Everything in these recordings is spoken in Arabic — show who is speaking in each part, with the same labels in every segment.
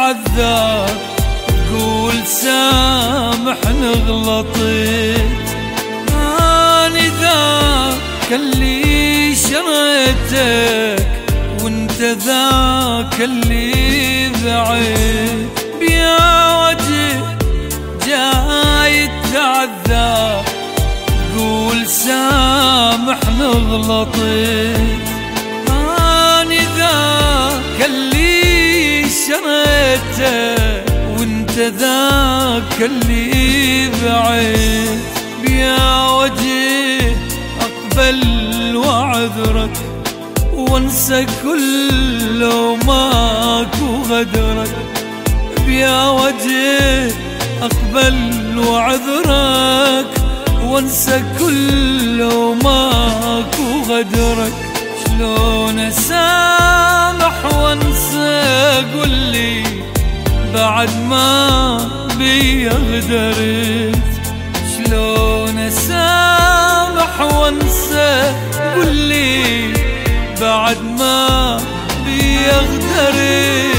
Speaker 1: تعذب قول سامحني غلطت. أنا ذاك اللي شريتك وانت ذاك اللي بعت. بيا وجه جاي تعذب قول سامحني غلطت. أنا ذاك اللي شريته وانت ذاك اللي بعت. بيا وجه اقبل واعذرك وانسى كل ماكو غدرك. بيا وجه اقبل واعذرك وانسى كل ماكو غدرك. شلون اسامح وانسى قولي بعد ما بي غدرت. شلون اسامح وانسى قولي بعد ما بي غدرت.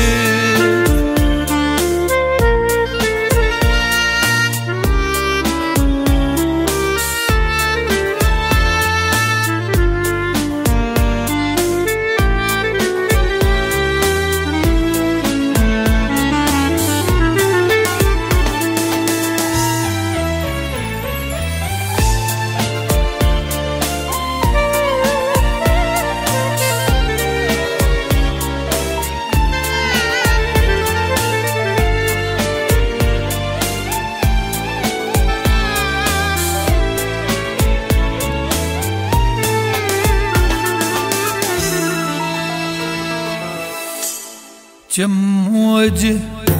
Speaker 1: كم وجه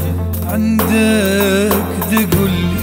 Speaker 1: عندك تقولي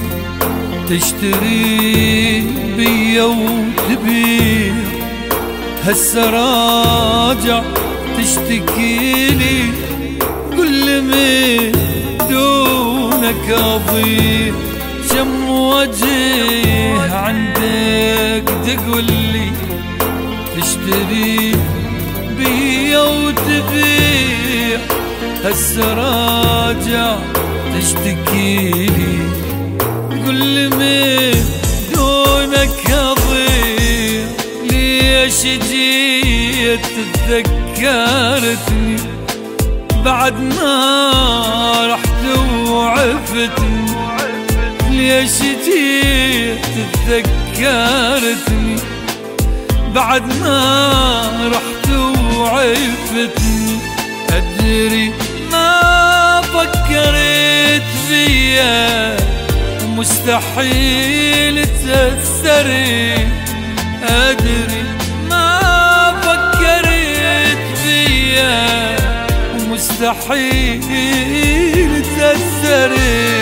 Speaker 1: تشتري بيا وتبيع. هسه راجع تشتكيلي كل من دونك اضيع. كم وجه عندك تقولي تشتري بيا وتبيع. هسه راجع تشتكيلي كل من دونك اضيع. ليش جيت تذكرتني بعد ما رحت وعفتني. ليش جيت تذكرتني بعد ما رحت وعفتني. أدري ما فكرت فيا ومستحيل تأثري. أدري ما فكرت فيا ومستحيل تأثري.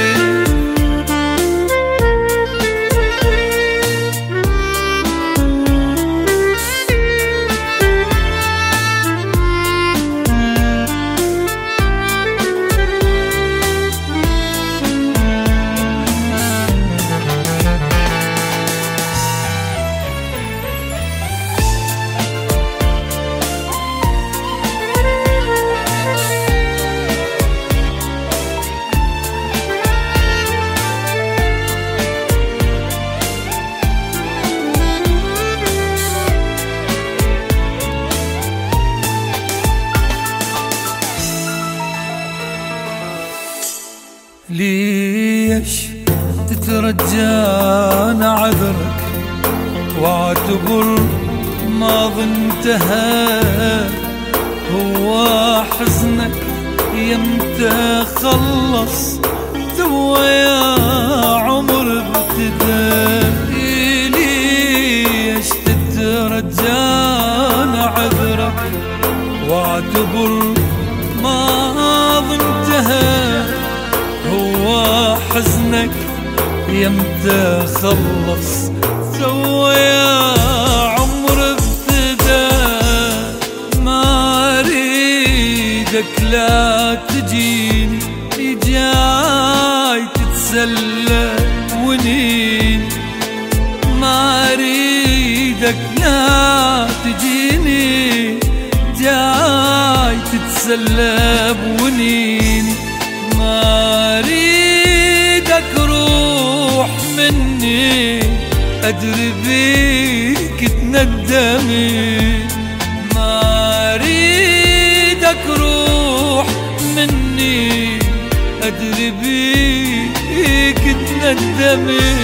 Speaker 1: ليش تترجانا عذرك واعتبر ماضي انتهى. هو حزنك يمتى خلص تو يا عمر ابتدى. ليش تترجانا عذرك واعتبر ماضي انتهى. هو حزنك يمتى خلص تو يا عمر ابتدى. ما اريدك لا تجيني جاي تتسلى ونين. ما اريدك لا تجيني جاي تتسلى بونيني. ما أدري بيك تندمي. ما أريدك روح مني، أدري بيك تندمي.